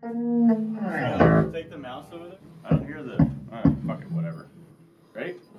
Take the mouse over there. I don't hear the. Alright, fuck it, whatever. Ready?